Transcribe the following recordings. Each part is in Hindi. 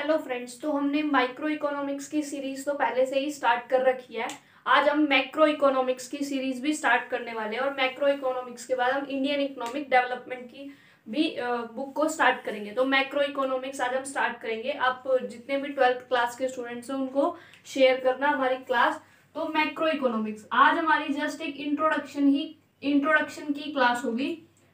Hello friends. तो हमने माइक्रो इकोनॉमिक्स की सीरीज तो पहले से ही स्टार्ट कर रखी है। आज हम मैक्रो इकोनॉमिक्स की सीरीज भी स्टार्ट करने वाले हैं और मैक्रो इकोनॉमिक्स के बाद हम इंडियन इकोनॉमिक डेवलपमेंट की भी बुक को स्टार्ट करेंगे। तो मैक्रो इकोनॉमिक्स आज हम स्टार्ट करेंगे। आप जितने भी 12th क्लास के स्टूडेंट्स हैं उनको शेयर करना हमारी क्लास। तो मैक्रो इकोनॉमिक्स आज हमारी जस्ट एक इंट्रोडक्शन की क्लास होगी।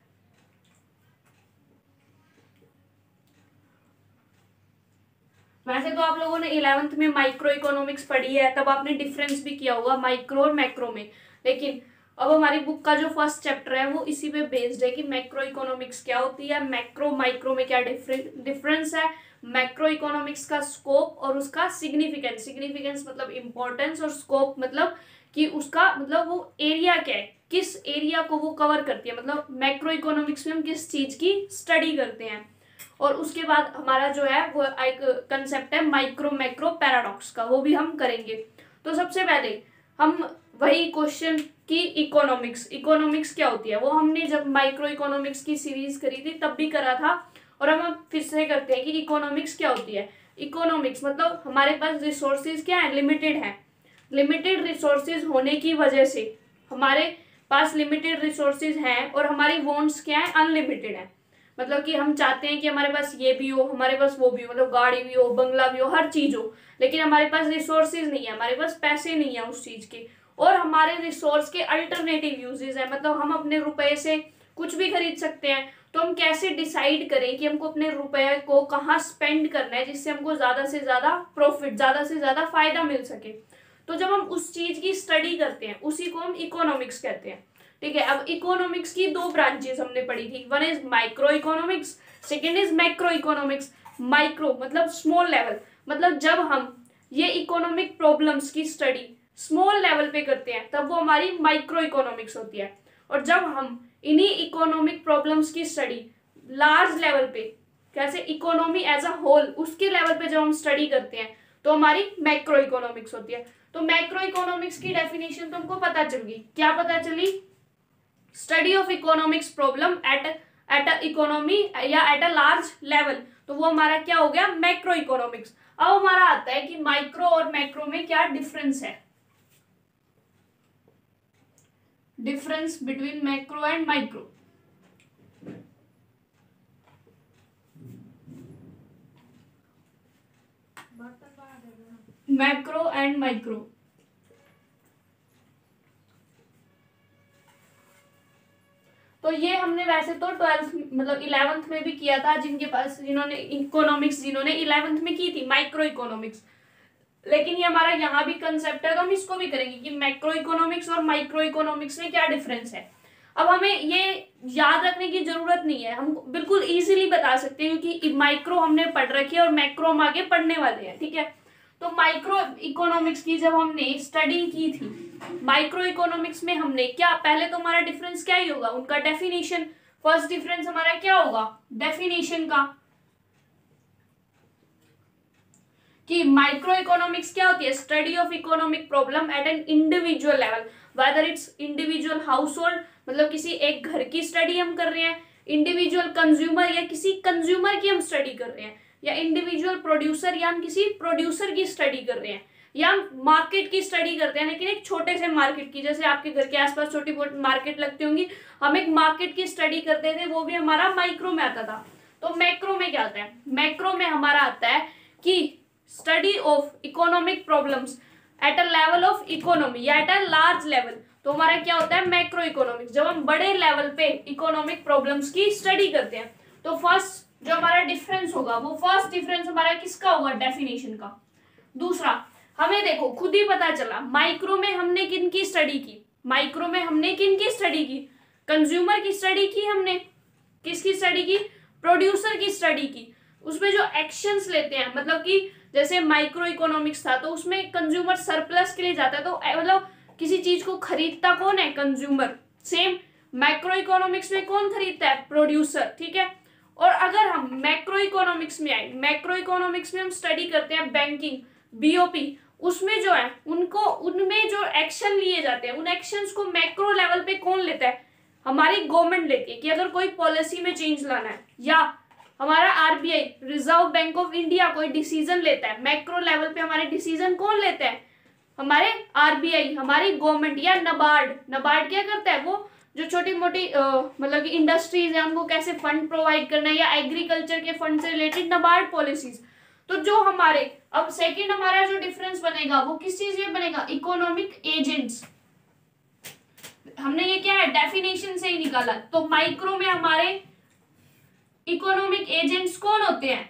वैसे तो आप लोगों ने 11th में माइक्रो इकोनॉमिक्स पढ़ी है, तब आपने डिफरेंस भी किया होगा माइक्रो और मैक्रो में। लेकिन अब हमारी बुक का जो फर्स्ट चैप्टर है वो इसी पे बेस्ड है कि मैक्रो इकोनॉमिक्स क्या होती है, मैक्रो माइक्रो में क्या डिफरेंस है, मैक्रो इकोनॉमिक्स का स्कोप और उसका सिग्निफिकेंस मतलब इंपॉर्टेंस, और स्कोप मतलब कि उसका मतलब वो एरिया क्या है, किस एरिया को वो कवर करती है। मतलब मैक्रो इकोनॉमिक्स में हम किस चीज की स्टडी करते हैं। और उसके बाद हमारा जो है वो एक कंसेप्ट है माइक्रो मैक्रो पैराडॉक्स का, वो भी हम करेंगे। तो सबसे पहले हम वही क्वेश्चन की इकोनॉमिक्स क्या होती है वो हमने जब माइक्रो इकोनॉमिक्स की सीरीज करी थी तब भी करा था, और हम फिर से करते हैं कि इकोनॉमिक्स क्या होती है। इकोनॉमिक्स मतलब हमारे पास रिसोर्सेज क्या है, लिमिटेड है। लिमिटेड रिसोर्सेज होने की वजह से हमारे पास लिमिटेड रिसोर्सेज हैं और हमारी वॉन्ट्स क्या है, अनलिमिटेड है। मतलब कि हम चाहते हैं कि हमारे पास ये भी हो, हमारे पास वो भी हो, मतलब गाड़ी भी हो, बंगला भी हो, हर चीज हो, लेकिन हमारे पास रिसोर्सेज नहीं है, हमारे पास पैसे नहीं है उस चीज के। और हमारे रिसोर्स के अल्टरनेटिव यूजेस है, मतलब हम अपने रुपए से कुछ भी खरीद सकते हैं। तो हम कैसे डिसाइड करें कि हमको अपने रुपए को कहाँ स्पेंड करना है जिससे हमको ज्यादा से ज्यादा प्रॉफिट, ज्यादा से ज्यादा फायदा मिल सके। तो जब हम उस चीज की स्टडी करते हैं उसी को हम इकोनॉमिक्स कहते हैं। ठीक है, अब इकोनॉमिक्स की दो ब्रांचेस हमने पढ़ी थी, one is micro economics, second is macro economics. Micro मतलब स्मॉल लेवल, मतलब जब हम ये इकोनॉमिक प्रॉब्लम्स की स्टडी स्मॉल लेवल पे करते हैं तब वो हमारी माइक्रो इकोनॉमिक्स होती है। और जब हम इन्हीं इकोनॉमिक प्रॉब्लम्स की स्टडी लार्ज लेवल पे, कैसे इकोनॉमी एज अ होल, उसके लेवल पे जब हम स्टडी करते हैं तो हमारी मैक्रो इकोनॉमिक्स होती है। तो मैक्रो इकोनॉमिक्स की डेफिनेशन तुमको पता चल गई, क्या पता चली? Study of economics problem at a economy या एट अ लार्ज लेवल, तो वो हमारा क्या हो गया, मैक्रो इकोनॉमिक्स। अब हमारा आता है कि माइक्रो और मैक्रो में क्या डिफरेंस है, difference between macro and micro. Macro and micro, तो ये हमने वैसे तो 12th मतलब 11th में भी किया था, जिनके पास जिन्होंने 11th में की थी माइक्रो इकोनॉमिक्स। लेकिन ये हमारा यहाँ भी कंसेप्ट है तो हम इसको भी करेंगे कि मैक्रो इकोनॉमिक्स और माइक्रो इकोनॉमिक्स में क्या डिफरेंस है। अब हमें ये याद रखने की जरूरत नहीं है, हम बिल्कुल इजीली बता सकते हैं क्योंकि माइक्रो हमने पढ़ रखी है और मैक्रो हम आगे पढ़ने वाले हैं। ठीक है, तो माइक्रो इकोनॉमिक्स की जब हमने स्टडी की थी, माइक्रो इकोनॉमिक्स में हमने क्या, पहले तो हमारा डिफरेंस क्या ही होगा, उनका डेफिनेशन। फर्स्ट डिफरेंस हमारा क्या होगा, डेफिनेशन का, कि माइक्रो इकोनॉमिक्स क्या होती है, study of economic problem at an individual level, whether it's individual household, मतलब किसी एक घर की स्टडी हम कर रहे हैं, इंडिविजुअल कंज्यूमर या किसी कंज्यूमर की हम स्टडी कर रहे हैं, या इंडिविजुअल प्रोड्यूसर या हम किसी प्रोड्यूसर की स्टडी कर रहे हैं, या हम मार्केट की स्टडी करते हैं लेकिन एक छोटे से मार्केट की, जैसे आपके घर के आसपास छोटी मार्केट लगती होंगी, हम एक मार्केट की स्टडी करते थे, वो भी हमारा माइक्रो में आता था। तो मैक्रो में क्या आता है, मैक्रो में हमारा आता है कि study of economic problems at a level of economy या एट अ लार्ज लेवल, तो हमारा क्या होता है मैक्रो इकोनॉमिक्स, जब हम बड़े लेवल पे इकोनॉमिक प्रॉब्लम्स की स्टडी करते हैं। तो फर्स्ट जो हमारा डिफरेंस होगा, वो फर्स्ट डिफरेंस हमारा किसका होगा, डेफिनेशन का। दूसरा, हमें देखो खुद ही पता चला माइक्रो में हमने किनकी स्टडी की, माइक्रो में हमने किनकी स्टडी की, कंज्यूमर की स्टडी की हमने, किसकी स्टडी की, प्रोड्यूसर की स्टडी की। उसमें जो एक्शंस लेते हैं, मतलब कि जैसे माइक्रो इकोनॉमिक्स था तो उसमें कंज्यूमर सरप्लस के लिए जाता है, तो मतलब किसी चीज को खरीदता कौन है, कंज्यूमर। सेम मैक्रो इकोनॉमिक्स में कौन खरीदता है, प्रोड्यूसर। ठीक है, और अगर हम मैक्रो इकोनॉमिक्स में आए, मैक्रो इकोनॉमिक्स में हम स्टडी करते हैं बैंकिंग, बीओपी, उसमें जो है उनमें जो एक्शन लिए जाते हैं, उन एक्शंस को मैक्रो लेवल पे कौन लेता है, हमारी गवर्नमेंट लेती है, कि अगर कोई पॉलिसी में चेंज लाना है या हमारा RBI, reserve bank of India कोई डिसीजन लेता है मैक्रो लेवल पे, हमारे डिसीजन कौन लेते हैं? हमारे आरबीआई, हमारी गवर्नमेंट या नबार्ड। नबार्ड क्या करता है? वो जो छोटी मोटी मतलब कि इंडस्ट्रीज है उनको कैसे फंड प्रोवाइड करना है, या एग्रीकल्चर के फंड से रिलेटेड नबार्ड पॉलिसीज। तो जो हमारे अब सेकंड हमारा जो डिफरेंस बनेगा वो किस चीज में बनेगा? Economic agents. हमने ये क्या है डेफिनेशन से ही निकाला। तो माइक्रो में हमारे इकोनॉमिक एजेंट्स कौन होते हैं?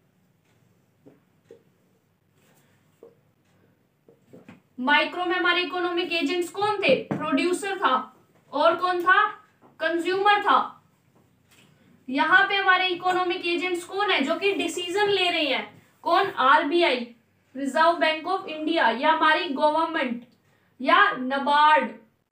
माइक्रो में हमारे इकोनॉमिक एजेंट्स कौन थे? प्रोड्यूसर था, और कौन था? कंज्यूमर था। यहां पे हमारे इकोनॉमिक एजेंट्स कौन है? जो कि डिसीजन ले रहे हैं। कौन? RBI, reserve bank of India, या हमारी गवर्नमेंट, या नबार्ड।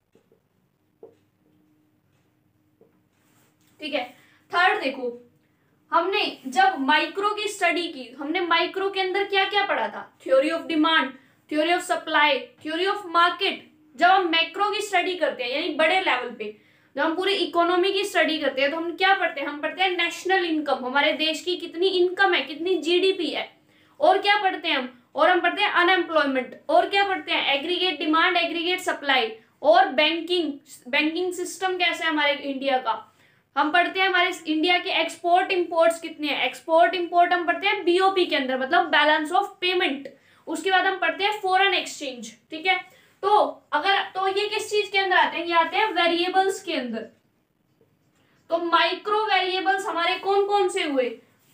ठीक है। थर्ड देखो, हमने जब माइक्रो की स्टडी की, हमने माइक्रो के अंदर क्या क्या पढ़ा था? Theory of demand, theory of supply, theory of market. जब हम मैक्रो की स्टडी करते हैं यानी बड़े लेवल पे, जब हम पूरी इकोनॉमी की स्टडी करते हैं तो हम क्या पढ़ते हैं? हम पढ़ते हैं नेशनल इनकम, हमारे देश की कितनी इनकम है, कितनी जीडीपी है। और क्या पढ़ते हैं हम? और हम पढ़ते हैं अनएम्प्लॉयमेंट। और क्या पढ़ते हैं? एग्रीगेट डिमांड, एग्रीगेट सप्लाई, और बैंकिंग सिस्टम कैसा है हमारे इंडिया का। हम पढ़ते हैं हमारे इंडिया के एक्सपोर्ट इंपोर्ट्स कितने हैं। एक्सपोर्ट इंपोर्ट हम पढ़ते हैं बीओपी के अंदर, मतलब बैलेंस ऑफ पेमेंट। उसके बाद हम पढ़ते हैं फॉरेन एक्सचेंज। ठीक है। तो ये किस चीज के अंदर आते हैं? ये आते हैं वेरिएबल्स के अंदर। तो माइक्रो वेरिएबल्स हमारे कौन कौन से हुए?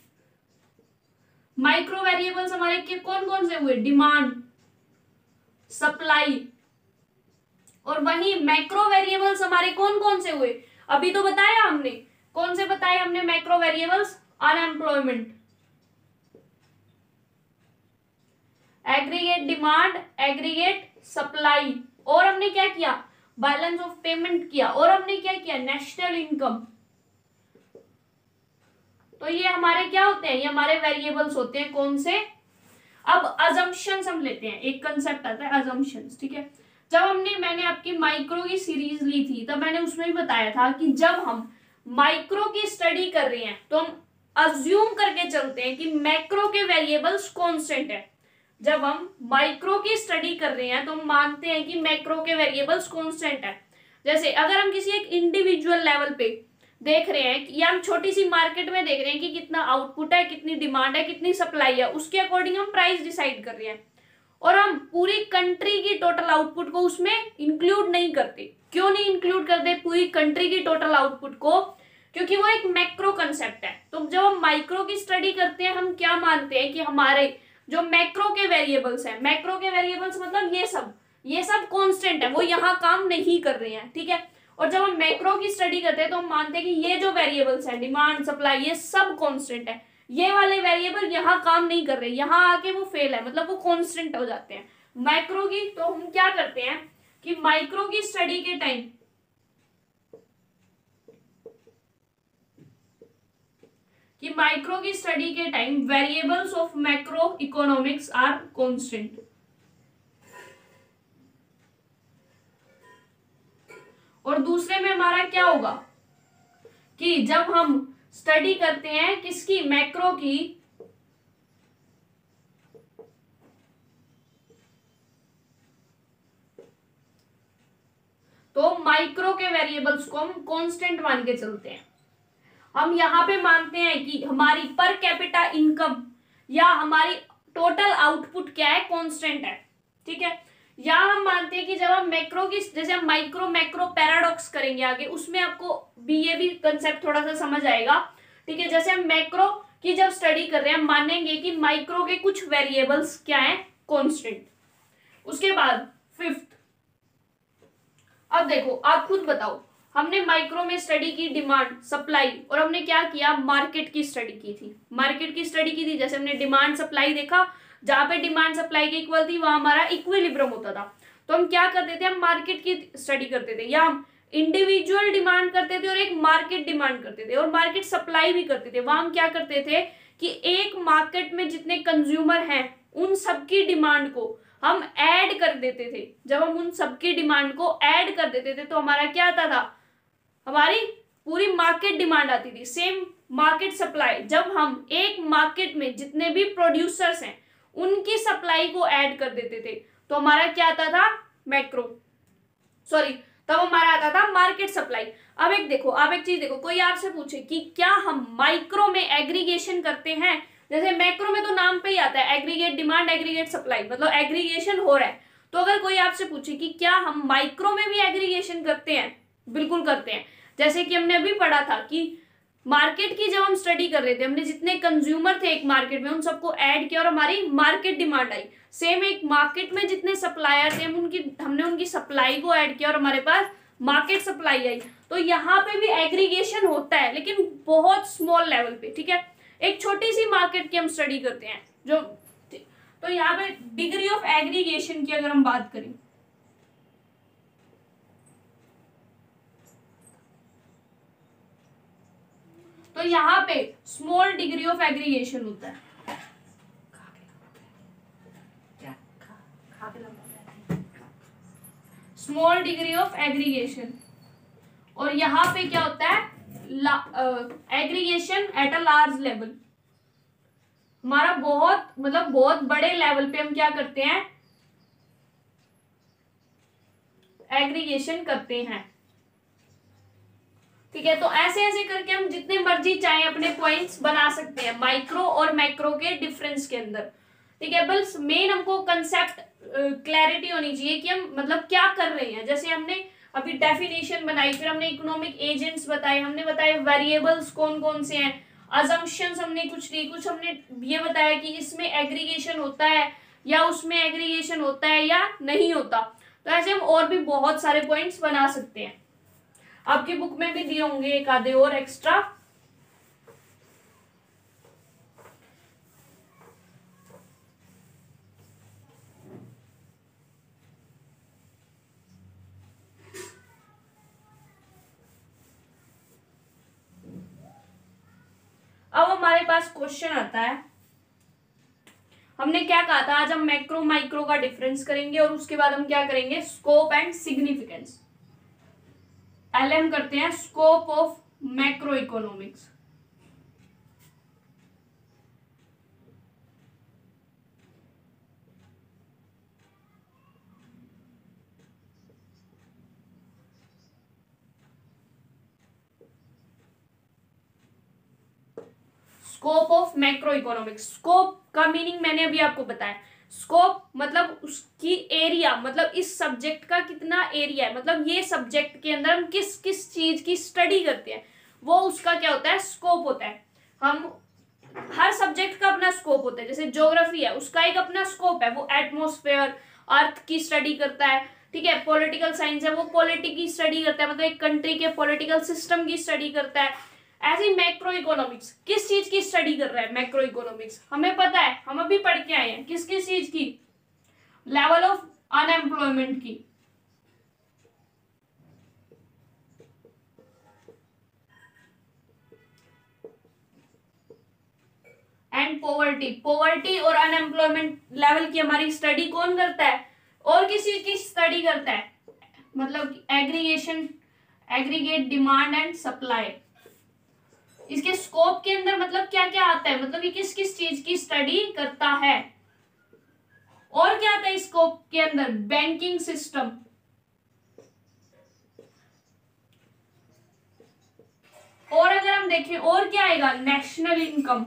माइक्रो वेरिएबल्स हमारे के कौन कौन से हुए? Demand, supply. और वही मैक्रो वेरिएबल्स हमारे कौन कौन से हुए? अभी तो बताया हमने। कौन से बताए हमने macro variables? Unemployment, aggregate demand, aggregate supply, और हमने क्या किया? बैलेंस ऑफ पेमेंट किया, और हमने क्या किया? National income. तो ये हमारे क्या होते हैं? ये हमारे वेरिएबल्स होते हैं। कौन से? अब अजम्पशंस हम लेते हैं। एक कंसेप्ट आता है अजम्पशंस। ठीक है। जब मैंने आपकी माइक्रो की सीरीज ली थी तब मैंने उसमें भी बताया था कि जब हम माइक्रो की स्टडी कर रहे हैं तो हम अज्यूम करके चलते हैं कि मैक्रो के वेरिएबल्स कांस्टेंट है। जब हम माइक्रो की स्टडी कर रहे हैं तो हम मानते हैं कि मैक्रो के वेरिएबल्स कांस्टेंट है। जैसे अगर हम किसी एक इंडिविजुअल लेवल पे देख रहे हैं कि, या हम छोटी सी मार्केट में देख रहे हैं कि कितना आउटपुट है, कितनी डिमांड है, कितनी सप्लाई है, उसके अकॉर्डिंग हम प्राइस डिसाइड कर रहे हैं, और हम पूरी कंट्री की टोटल आउटपुट को उसमें इंक्लूड नहीं करते। क्यों नहीं इंक्लूड करते पूरी कंट्री की टोटल आउटपुट को? क्योंकि वो एक मैक्रो कंसेप्ट है। तो जब हम माइक्रो की स्टडी करते हैं हम क्या मानते हैं कि हमारे जो मैक्रो के वेरिएबल्स हैं, मैक्रो के वेरिएबल्स मतलब ये सब कांस्टेंट है, वो यहाँ काम नहीं कर रहे हैं। ठीक है। और जब हम मैक्रो की स्टडी करते हैं तो हम मानते हैं कि ये जो वेरिएबल्स हैं, डिमांड, सप्लाई, ये सब कांस्टेंट है। ये वाले वेरिएबल यहाँ काम नहीं कर रहे, यहाँ आके वो फेल है, मतलब वो कांस्टेंट हो जाते हैं मैक्रो की। तो हम क्या करते हैं कि माइक्रो की स्टडी के time variables of macro economics are constant. और दूसरे में हमारा क्या होगा कि जब हम स्टडी करते हैं किसकी? मैक्रो की, तो माइक्रो के वेरिएबल्स को हम कांस्टेंट मान के चलते हैं। हम यहां पे मानते हैं कि हमारी पर कैपिटा इनकम या हमारी टोटल आउटपुट क्या है? कांस्टेंट है। ठीक है। या हम मानते हैं कि जब हम मैक्रो की, जैसे हम मैक्रो पैराडॉक्स करेंगे आगे, उसमें आपको ये भी कंसेप्ट थोड़ा सा समझ आएगा। ठीक है। जैसे हम मैक्रो की जब स्टडी कर रहे हैं हम मानेंगे कि माइक्रो के कुछ वेरिएबल्स क्या है? कांस्टेंट। उसके बाद फिफ्थ, अब देखो आप खुद बताओ, हमने माइक्रो में स्टडी की डिमांड, सप्लाई, और हमने क्या किया? मार्केट की स्टडी की थी। जैसे हमने डिमांड सप्लाई देखा, जहां पे डिमांड सप्लाई की इक्वल थी वहां हमारा इक्विलिब्रियम होता था। तो हम क्या करते थे? हम मार्केट की स्टडी करते थे, या हम इंडिविजुअल डिमांड करते थे और एक मार्केट डिमांड करते थे, और मार्केट सप्लाई भी करते थे। वहां हम क्या करते थे कि एक मार्केट में जितने कंज्यूमर हैं उन सबकी डिमांड को हम ऐड कर देते थे। जब हम उन सबकी डिमांड को ऐड कर देते थे तो हमारा क्या आता था? हमारी पूरी मार्केट डिमांड आती थी। सेम मार्केट सप्लाई, जब हम एक मार्केट में जितने भी प्रोड्यूसर्स हैं उनकी सप्लाई को ऐड कर देते थे तो हमारा क्या आता था, मैक्रो, सॉरी, तब हमारा आता था मार्केट सप्लाई। अब एक देखो, आप एक चीज देखो, कोई आपसे पूछे कि क्या हम माइक्रो में एग्रीगेशन करते हैं, जैसे मैक्रो में तो नाम पे ही आता है एग्रीगेट डिमांड एग्रीगेट सप्लाई, मतलब एग्रीगेशन हो रहा है। तो अगर कोई आपसे पूछे कि क्या हम माइक्रो में भी एग्रीगेशन करते हैं, बिल्कुल करते हैं। जैसे कि हमने अभी पढ़ा था कि मार्केट की जब हम स्टडी कर रहे थे, हमने जितने कंज्यूमर थे एक मार्केट में उन सबको ऐड किया और हमारी मार्केट डिमांड आई। सेम एक मार्केट में जितने सप्लायर थे हमने उनकी सप्लाई को ऐड किया और हमारे पास मार्केट सप्लाई आई। तो यहाँ पे भी एग्रीगेशन होता है लेकिन बहुत स्मॉल लेवल पे, ठीक है। एक छोटी सी मार्केट की हम स्टडी करते हैं जो, तो यहाँ पे डिग्री ऑफ एग्रीगेशन की अगर हम बात करें तो यहाँ पे स्मॉल डिग्री ऑफ एग्रीगेशन होता है। स्मॉल डिग्री ऑफ एग्रीगेशन, और यहाँ पे क्या होता है, aggregation at a large level. हमारा बहुत मतलब बहुत बड़े लेवल पे हम क्या करते हैं, एग्रीगेशन करते हैं, ठीक है। तो ऐसे ऐसे करके हम जितने मर्जी चाहे अपने पॉइंट्स बना सकते हैं माइक्रो और मैक्रो के डिफरेंस के अंदर, ठीक है। बस मेन हमको कंसेप्ट क्लैरिटी होनी चाहिए कि हम मतलब क्या कर रहे हैं। जैसे हमने अभी डेफिनेशन बनाई, फिर हमने इकोनॉमिक एजेंट्स बताए, हमने बताए वेरिएबल्स कौन कौन से हैं, अजम्पशंस हमने कुछ ली, कुछ हमने ये बताया कि इसमें एग्रीगेशन होता है या उसमें एग्रीगेशन होता है या नहीं होता। तो ऐसे हम और भी बहुत सारे पॉइंट्स बना सकते हैं। आपकी बुक में भी दिए होंगे एक आधे और एक्स्ट्रा। अब हमारे पास क्वेश्चन आता है, हमने क्या कहा था, आज हम मैक्रो माइक्रो का डिफरेंस करेंगे और उसके बाद हम क्या करेंगे, स्कोप एंड सिग्निफिकेंस। पहले हम करते हैं scope of macro economics. Scope of macro economics, scope का मीनिंग मैंने अभी आपको बताया। स्कोप मतलब उसकी एरिया, मतलब इस सब्जेक्ट का कितना एरिया है, मतलब ये सब्जेक्ट के अंदर हम किस किस चीज की स्टडी करते हैं वो उसका क्या होता है, स्कोप होता है। हम हर सब्जेक्ट का अपना स्कोप होता है। जैसे ज्योग्राफी है उसका एक अपना स्कोप है, वो एटमॉस्फेयर अर्थ की स्टडी करता है, ठीक है। पॉलिटिकल साइंस है वो पॉलिटिक्स की स्टडी करता है, मतलब एक कंट्री के पॉलिटिकल सिस्टम की स्टडी करता है। ऐसे ही मैक्रो इकोनॉमिक्स किस चीज की स्टडी कर रहा है, मैक्रो इकोनॉमिक्स हमें पता है, हम अभी पढ़ के आए हैं किस किस चीज की, लेवल ऑफ अनएम्प्लॉयमेंट की, एंड पॉवर्टी। पॉवर्टी और अनएम्प्लॉयमेंट लेवल की हमारी स्टडी कौन करता है, और किस चीज की स्टडी करता है, मतलब aggregation, aggregate demand and supply. इसके स्कोप के अंदर मतलब क्या क्या आता है, मतलब ये किस किस चीज की स्टडी करता है। और क्या आता है स्कोप के अंदर, बैंकिंग सिस्टम, और अगर हम देखें और क्या आएगा, नेशनल इनकम,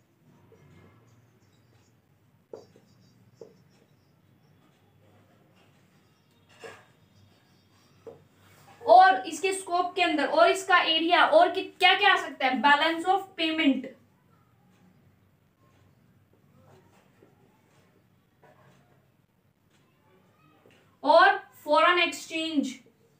और इसके स्कोप के अंदर और इसका एरिया, और क्या क्या आ सकता है, बैलेंस ऑफ पेमेंट, और फॉरेन एक्सचेंज,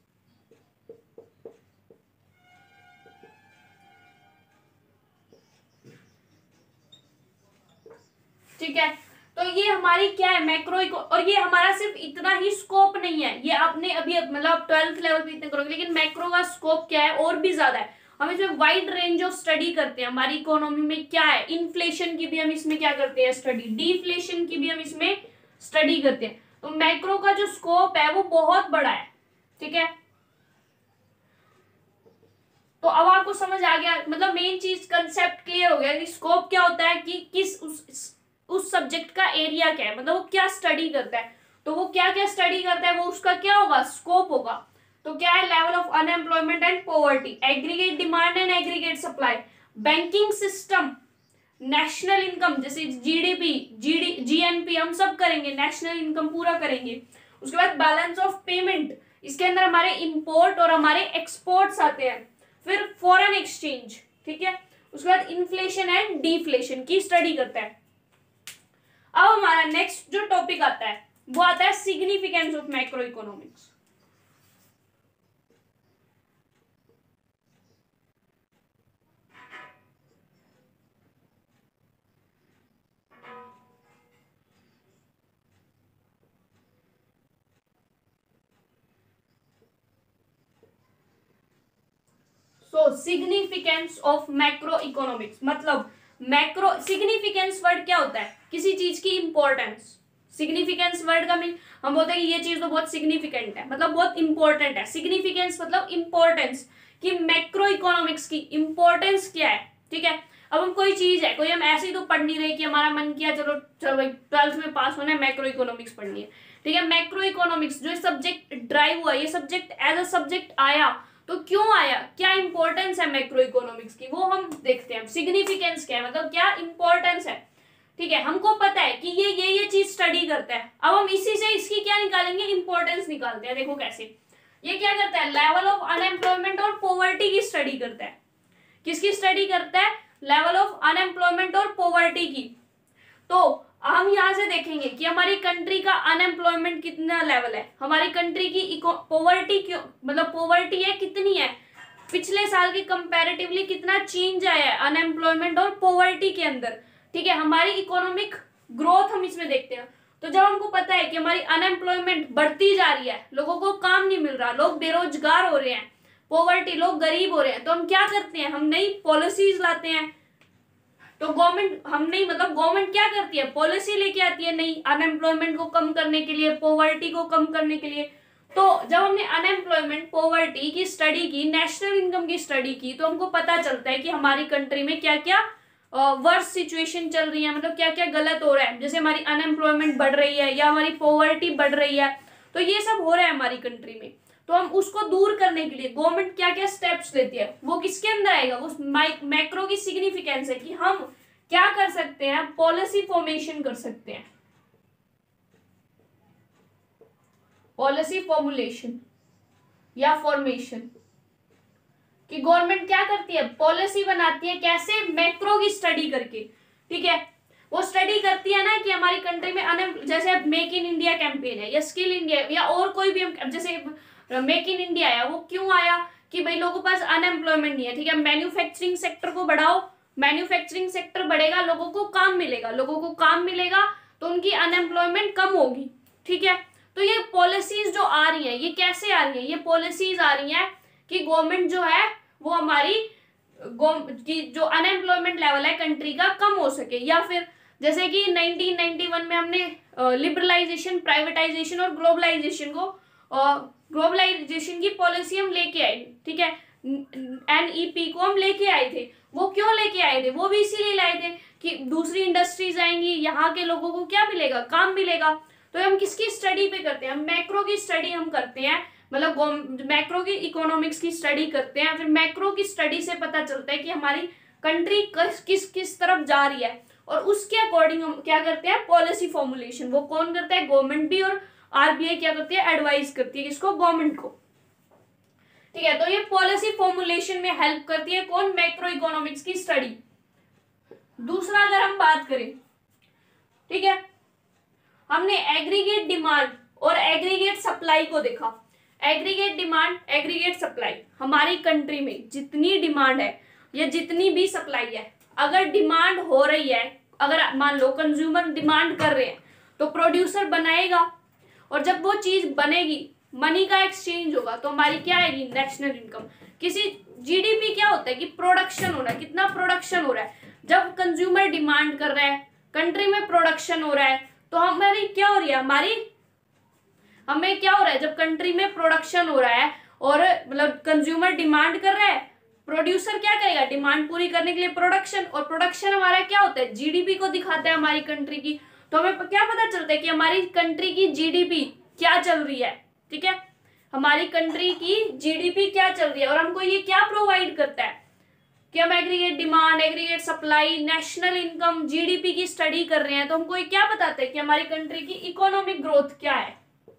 ठीक है। तो ये हमारी क्या है, मैक्रो, और ये हमारा सिर्फ इतना ही स्कोप नहीं है, ये आपने अभी मतलब 12th लेवल पे इतने करोगे, लेकिन मैक्रो का स्कोप क्या है, और भी ज्यादा है। हम इसमें वाइड रेंज ऑफ स्टडी करते हैं। हमारी इकोनॉमी में क्या है, इन्फ्लेशन की भी हम इसमें क्या करते हैं स्टडी, डिफ्लेशन की भी हम इसमें स्टडी करते हैं। तो मैक्रो का जो स्कोप है वो बहुत बड़ा है, ठीक है। तो अब आपको समझ आ गया, मतलब मेन चीज कंसेप्ट क्लियर हो गया कि स्कोप क्या होता है, कि किस उस सब्जेक्ट का एरिया क्या है, मतलब वो क्या स्टडी करता है। तो वो क्या क्या स्टडी करता है, वो उसका क्या होगा, स्कोप होगा। तो क्या है, level of unemployment and poverty, aggregate demand and aggregate supply, banking system, national income जैसे जीडीपी, जीएनपी हम सब करेंगे, नेशनल इनकम पूरा करेंगे। उसके बाद बैलेंस ऑफ पेमेंट, इसके अंदर हमारे इंपोर्ट और हमारे एक्सपोर्ट्स आते हैं। फिर फॉरेन एक्सचेंज, ठीक है। उसके बाद इन्फ्लेशन एंड डिफ्लेशन की स्टडी करता है। अब हमारा नेक्स्ट जो टॉपिक आता है वो आता है significance of macro economics. So significance of macro economics, मतलब मैक्रो सिग्निफिकेंस वर्ड क्या होता है, किसी चीज की इंपॉर्टेंस। सिग्निफिकेंस वर्ड का मीन हम बोलते हैं कि ये चीज तो बहुत सिग्निफिकेंट है, मतलब बहुत इंपॉर्टेंट है। सिग्निफिकेंस मतलब इंपॉर्टेंस, कि मैक्रो इकोनॉमिक्स की इंपॉर्टेंस क्या है, ठीक है। अब हम कोई चीज है, कोई हम ऐसे ही तो पढ़ नहीं रहे कि हमारा मन किया चलो चलो भाई 12th में पास होना है, मैक्रो इकोनॉमिक्स पढ़नी है, ठीक है। मैक्रो इकोनॉमिक्स जो सब्जेक्ट ड्राइव हुआ, ये सब्जेक्ट एज अ सब्जेक्ट आया, तो क्यों आया, क्या इंपॉर्टेंस है मैक्रो इकोनॉमिक्स की, वो हम देखते हैं। सिग्निफिकेंस क्या है, मतलब क्या इंपॉर्टेंस है, ठीक है। हमको पता है कि ये चीज स्टडी करता है, अब हम इसी से इसकी क्या निकालेंगे, इंपॉर्टेंस निकालते हैं। देखो कैसे, ये क्या करता है, लेवल ऑफ अनएम्प्लॉयमेंट और पॉवर्टी की स्टडी करता है। किसकी स्टडी करता है, लेवल ऑफ अनएम्प्लॉयमेंट और पॉवर्टी की। तो हम यहां से देखेंगे कि हमारी कंट्री का अनएम्प्लॉयमेंट कितना लेवल है, हमारी कंट्री की पॉवर्टी क्यों, मतलब पॉवर्टी है कितनी है, पिछले साल के कंपैरेटिवली कितना चेंज आया है अनएम्प्लॉयमेंट और पॉवर्टी के अंदर, ठीक है। हमारी इकोनॉमिक ग्रोथ हम इसमें देखते हैं। तो जब हमको पता है कि हमारी अनएम्प्लॉयमेंट बढ़ती जा रही है, लोगों को काम नहीं मिल रहा, लोग बेरोजगार हो रहे हैं, पॉवर्टी, लोग गरीब हो रहे हैं, तो हम क्या करते हैं, हम नई पॉलिसीज लाते हैं। तो गवर्नमेंट हम नहीं, मतलब गवर्नमेंट क्या करती है, पॉलिसी लेके आती है नई, अनएम्प्लॉयमेंट को कम करने के लिए, पॉवर्टी को कम करने के लिए। तो जब हमने अनएम्प्लॉयमेंट, पॉवर्टी की स्टडी की, नेशनल इनकम की स्टडी की, तो हमको पता चलता है कि हमारी कंट्री में क्या क्या वर्स्ट सिचुएशन चल रही है, मतलब क्या क्या गलत हो रहा है। जैसे हमारी अनएम्प्लॉयमेंट बढ़ रही है या हमारी पॉवर्टी बढ़ रही है, तो ये सब हो रहा है हमारी कंट्री में। तो हम उसको दूर करने के लिए गवर्नमेंट क्या क्या स्टेप्स लेती है, वो किसके अंदर आएगा, वो मैक्रो की सिग्निफिकेंस है कि हम क्या कर सकते हैं, पॉलिसी फॉर्मेशन कर सकते हैं, पॉलिसी फॉर्मुलेशन या फॉर्मेशन, कि गवर्नमेंट क्या करती है, पॉलिसी बनाती है, कैसे, मैक्रो की स्टडी करके, ठीक है। वो स्टडी करती है ना कि हमारी कंट्री में जैसे मेक इन इंडिया कैंपेन है या स्किल इंडिया या और कोई भी हम, जैसे मेक इन इंडिया आया, वो क्यों आया, कि भाई लोगों के पास अनएम्प्लॉयमेंट नहीं है, ठीक है। मैन्युफैक्चरिंग सेक्टर को बढ़ाओ, मैन्युफैक्चरिंग सेक्टर बढ़ेगा, लोगों को काम मिलेगा, लोगों को काम मिलेगा तो उनकी अनएम्प्लॉयमेंट कम होगी, ठीक है। तो ये पॉलिसीज जो आ रही है, ये कैसे आ रही है, ये पॉलिसीज आ रही है कि गवर्नमेंट जो है वो हमारी की जो अनएम्प्लॉयमेंट लेवल है कंट्री का कम हो सके। या फिर जैसे कि 1991 में हमने लिबरलाइजेशन, प्राइवेटाइजेशन और ग्लोबलाइजेशन को, ग्लोबलाइजेशन की पॉलिसी हम लेके आए, ठीक है। NEP को हम लेके आए थे। वो क्यों लेके आए थे, वो भी इसीलिए लाए थे कि दूसरी इंडस्ट्रीज आएंगी, यहाँ के लोगों को क्या मिलेगा, काम मिलेगा। तो हम किसकी स्टडी पे करते हैं, हम मैक्रो की स्टडी हम करते हैं, मतलब मैक्रो की इकोनॉमिक्स की स्टडी करते हैं। फिर मैक्रो की स्टडी से पता चलता है कि हमारी कंट्री किस किस तरफ जा रही है, और उसके अकॉर्डिंग हम क्या करते हैं, पॉलिसी फॉर्मुलेशन। वो कौन करता है, गवर्नमेंट भी, और RBI क्या करती है, एडवाइस करती है किसको, गवर्नमेंट को, ठीक है। तो ये पॉलिसी फॉर्मुलेशन में हेल्प करती है कौन, मैक्रो इकोनॉमिक्स की स्टडी। दूसरा अगर हम बात करें, ठीक है, हमने एग्रीगेट डिमांड और एग्रीगेट सप्लाई को देखा। एग्रीगेट डिमांड, एग्रीगेट सप्लाई, हमारी कंट्री में जितनी डिमांड है या जितनी भी सप्लाई है, अगर डिमांड हो रही है, अगर मान लो कंज्यूमर डिमांड कर रहे हैं तो प्रोड्यूसर बनाएगा, और जब वो चीज बनेगी, मनी का एक्सचेंज होगा, तो हमारी क्या आएगी, नेशनल इनकम। किसी GDP क्या होता है कि प्रोडक्शन हो रहा है, कितना प्रोडक्शन हो रहा है। जब कंज्यूमर डिमांड कर रहा है, कंट्री में प्रोडक्शन हो रहा है, तो हमारी क्या हो रही है, हमें क्या हो रहा है, जब कंट्री में प्रोडक्शन हो रहा है और मतलब कंज्यूमर डिमांड कर रहा है, प्रोड्यूसर क्या करेगा, डिमांड पूरी करने के लिए प्रोडक्शन, और प्रोडक्शन हमारा क्या होता है, जीडीपी को दिखाता है हमारी कंट्री की। तो हमें क्या पता चलता है कि हमारी कंट्री की जीडीपी क्या चल रही है, ठीक है, हमारी कंट्री की जीडीपी क्या चल रही है, और हमको ये क्या प्रोवाइड करता है कि हम aggregate demand, aggregate supply, national income, GDP की स्टडी कर रहे हैं। तो हमको ये क्या बताता है कि हमारी कंट्री की इकोनॉमिक ग्रोथ क्या है।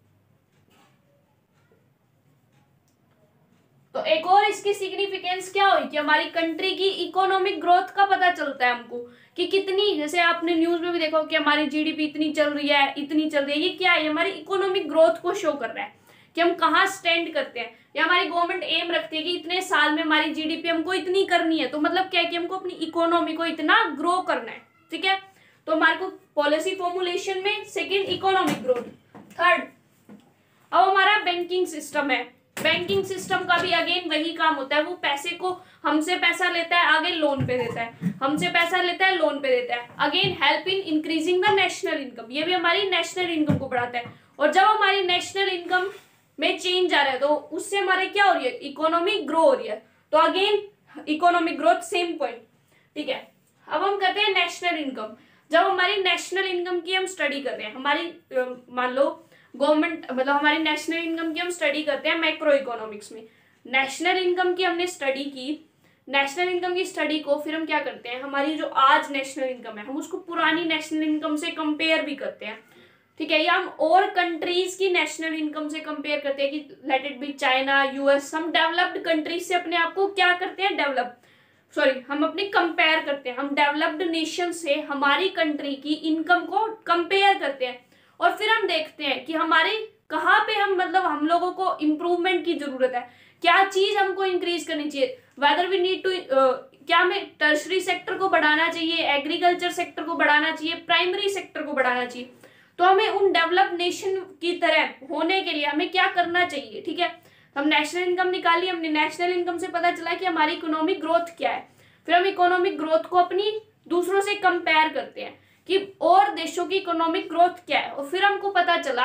तो एक और इसकी सिग्निफिकेंस क्या हुई कि हमारी कंट्री की इकोनॉमिक ग्रोथ का पता चलता है हमको कि कितनी, जैसे आपने न्यूज में भी देखो कि हमारी जीडीपी इतनी चल रही है, इतनी चल रही है, ये क्या है, हमारी इकोनॉमिक ग्रोथ को शो कर रहा है कि हम कहाँ स्टैंड करते हैं। या हमारी गवर्नमेंट एम रखती है कि इतने साल में हमारी जीडीपी हमको इतनी करनी है, तो मतलब क्या है कि हमको अपनी इकोनॉमी को इतना ग्रो करना है, ठीक है। तो हमारे को पॉलिसी फॉर्मुलेशन में सेकेंड इकोनॉमिक ग्रोथ। थर्ड, अब हमारा बैंकिंग सिस्टम है। बैंकिंग सिस्टम का भी अगेन वही काम होता है, वो पैसे को हमसे पैसा लेता है, आगे लोन पे देता है, हमसे पैसा लेता है, लोन पे देता है, again help in increasing the national income, ये भी हमारी नेशनल इनकम को बढ़ाता है। और जब हमारी नेशनल इनकम में चेंज आ रहा है तो उससे हमारे क्या हो रही है, इकोनॉमी ग्रो हो रही है। तो again economic growth same point, ठीक है। अब हम करते हैं नेशनल इनकम। जब हमारी नेशनल इनकम की हम स्टडी कर रहे हैं, हमारी मान लो गवर्नमेंट, मतलब हमारी नेशनल इनकम की हम स्टडी करते हैं मैक्रो इकोनॉमिक्स में। नेशनल इनकम की हमने स्टडी की, नेशनल इनकम की स्टडी को फिर हम क्या करते हैं, हमारी जो आज नेशनल इनकम है हम उसको पुरानी नेशनल इनकम से कंपेयर भी करते हैं, ठीक है। या हम और कंट्रीज की नेशनल इनकम से कंपेयर करते हैं कि let it be China, US, हम डेवलप्ड कंट्रीज से अपने आप को क्या करते हैं, हम अपनी कंपेयर करते हैं, हम डेवलप्ड नेशन से हमारी कंट्री की इनकम को कंपेयर करते हैं, और फिर हम देखते हैं कि हमारे कहाँ पे हम, मतलब हम लोगों को इम्प्रूवमेंट की जरूरत है, क्या चीज हमको इंक्रीज करनी चाहिए, वेदर वी नीड टू, क्या हमें टर्शरी सेक्टर को बढ़ाना चाहिए, एग्रीकल्चर सेक्टर को बढ़ाना चाहिए, प्राइमरी सेक्टर को बढ़ाना चाहिए। तो हमें उन डेवलप्ड नेशन की तरह होने के लिए हमें क्या करना चाहिए, ठीक है। हम नेशनल इनकम निकाली, हमने नेशनल इनकम से पता चला कि हमारी इकोनॉमिक ग्रोथ क्या है, फिर हम इकोनॉमिक ग्रोथ को अपनी दूसरों से कंपेयर करते हैं कि और देशों की इकोनॉमिक ग्रोथ क्या है, और फिर हमको पता चला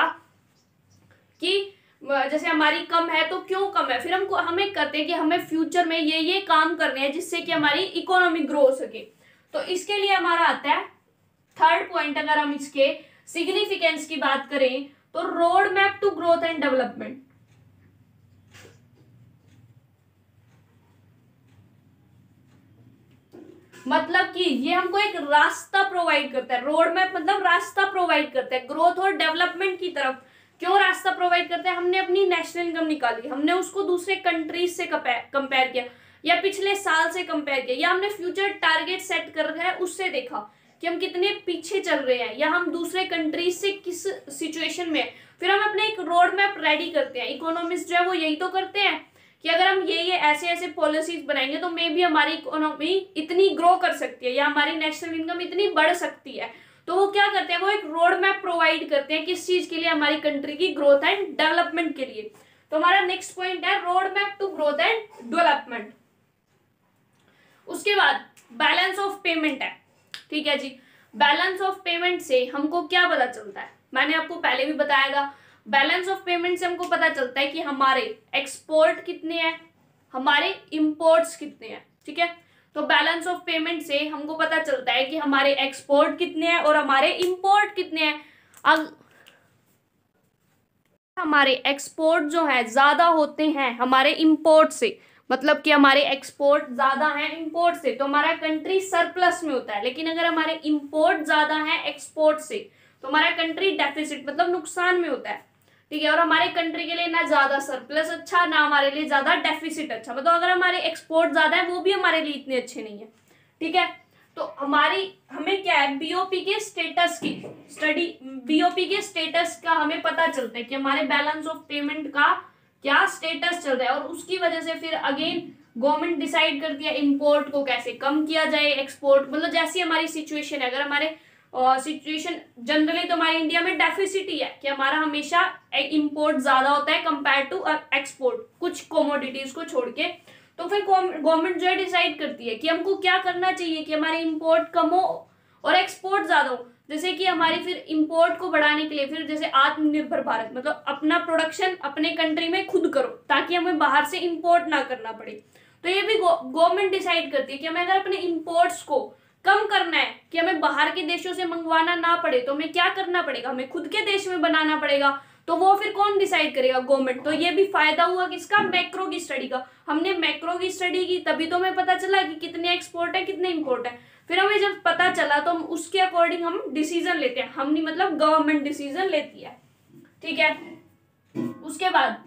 कि जैसे हमारी कम है तो क्यों कम है, फिर हमें करते हैं कि हमें फ्यूचर में ये काम करने हैं जिससे कि हमारी इकोनॉमी ग्रो हो सके। तो इसके लिए हमारा आता है थर्ड पॉइंट, अगर हम इसके सिग्निफिकेंस की बात करें तो road map to growth and development. मतलब कि ये हमको एक रास्ता प्रोवाइड करता है, रोड मैप मतलब रास्ता प्रोवाइड करता है ग्रोथ और डेवलपमेंट की तरफ। क्यों रास्ता प्रोवाइड करता है, हमने अपनी नेशनल इनकम निकाली, हमने उसको दूसरे कंट्रीज से कंपेयर किया, या पिछले साल से कंपेयर किया, या हमने फ्यूचर टारगेट सेट कर रखा है उससे देखा कि हम कितने पीछे चल रहे हैं, या हम दूसरे कंट्रीज से किस सिचुएशन में, फिर हम अपने एक रोड मैप रेडी करते हैं। इकोनॉमिस्ट जो है वो यही तो करते हैं कि अगर हम ये ऐसे ऐसे पॉलिसीज बनाएंगे तो मे बी हमारी इकोनॉमी इतनी ग्रो कर सकती है, या हमारी नेशनल इनकम इतनी बढ़ सकती है। तो वो क्या करते हैं, वो एक रोड मैप प्रोवाइड करते हैं किस चीज के लिए, हमारी कंट्री की ग्रोथ एंड डेवलपमेंट के लिए। तो हमारा नेक्स्ट पॉइंट है road map to growth and development. उसके बाद बैलेंस ऑफ पेमेंट है, ठीक है जी। बैलेंस ऑफ पेमेंट से हमको क्या पता चलता है, मैंने आपको पहले भी बताया था, बैलेंस ऑफ पेमेंट से हमको पता चलता है कि हमारे एक्सपोर्ट कितने हैं, हमारे इंपोर्ट्स कितने हैं, ठीक है। तो बैलेंस ऑफ पेमेंट से हमको पता चलता है कि हमारे एक्सपोर्ट कितने हैं और हमारे इंपोर्ट कितने हैं। हमारे एक्सपोर्ट जो है ज्यादा होते हैं हमारे इंपोर्ट से, मतलब कि हमारे एक्सपोर्ट ज्यादा है इंपोर्ट से, तो हमारा कंट्री सरप्लस में होता है। लेकिन अगर हमारे इंपोर्ट ज्यादा है एक्सपोर्ट से तो हमारा कंट्री डेफिसिट मतलब नुकसान में होता है, ठीक है। और हमारे कंट्री के लिए ना ज्यादा सरप्लस अच्छा, ना हमारे लिए ज्यादा डेफिसिट अच्छा, मतलब अगर हमारे एक्सपोर्ट ज्यादा है वो भी हमारे लिए इतने अच्छे नहीं है, ठीक है। तो हमें क्या है, बीओपी के स्टेटस की स्टडी, बीओपी के स्टेटस का हमें पता चलता है कि हमारे बैलेंस ऑफ पेमेंट का क्या स्टेटस चल रहा है, और उसकी वजह से फिर अगेन गवर्नमेंट डिसाइड करती है इंपोर्ट को कैसे कम किया जाए, एक्सपोर्ट मतलब जैसी हमारी सिचुएशन है। अगर हमारे सिचुएशन जनरली तो हमारे इंडिया में डेफिसिट ही है कि हमारा हमेशा इंपोर्ट ज्यादा होता है कंपेयर टू एक्सपोर्ट, कुछ कमोडिटीज को छोड़ के। तो फिर गवर्नमेंट जो है डिसाइड करती है कि हमको क्या करना चाहिए कि हमारे इंपोर्ट कम हो और एक्सपोर्ट ज्यादा हो। जैसे कि हमारी फिर इंपोर्ट को बढ़ाने के लिए फिर जैसे आत्मनिर्भर भारत मतलब अपना प्रोडक्शन अपने कंट्री में खुद करो ताकि हमें बाहर से इंपोर्ट ना करना पड़े। तो ये भी गवर्नमेंट डिसाइड करती है कि हमें अगर अपने इंपोर्ट्स को कम करना है, कि हमें बाहर के देशों से मंगवाना ना पड़े, तो हमें क्या करना पड़ेगा, हमें खुद के देश में बनाना पड़ेगा। तो वो फिर कौन डिसाइड करेगा, गवर्नमेंट। तो ये भी फायदा हुआ किसका, मैक्रो की स्टडी का। हमने मैक्रो की स्टडी की तभी तो हमें पता चला कि कितने एक्सपोर्ट है कितने इंपोर्ट है। फिर हमें जब पता चला तो हम उसके अकॉर्डिंग हम डिसीजन लेते हैं, हम नहीं मतलब गवर्नमेंट डिसीजन लेती है, ठीक है। उसके बाद